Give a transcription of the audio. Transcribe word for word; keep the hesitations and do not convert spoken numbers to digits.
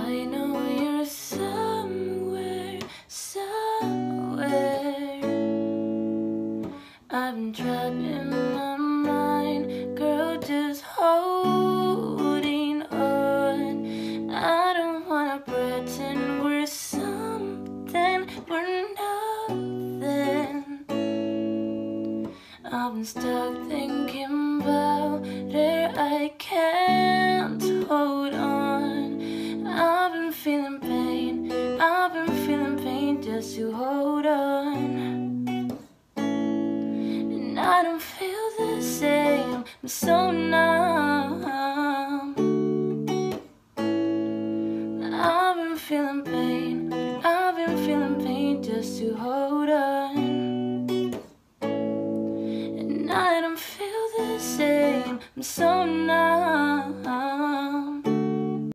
I know you're somewhere, somewhere. I've been trapped in my mind, girl, just holding on. I don't wanna pretend we're something, we're nothing. I've been stuck thinking about it, I can't hold on. I've been feeling pain, I've been feeling pain just to hold on. And I don't feel the same, I'm so numb. I've been feeling pain, I've been feeling pain just to hold on. And I don't feel the same, I'm so